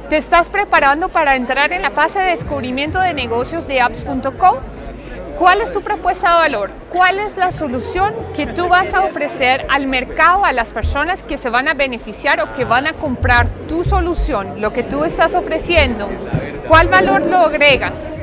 ¿Te estás preparando para entrar en la fase de descubrimiento de negocios de apps.co? ¿Cuál es tu propuesta de valor? ¿Cuál es la solución que tú vas a ofrecer al mercado, a las personas que se van a beneficiar o que van a comprar tu solución, lo que tú estás ofreciendo? ¿Cuál valor lo agregas?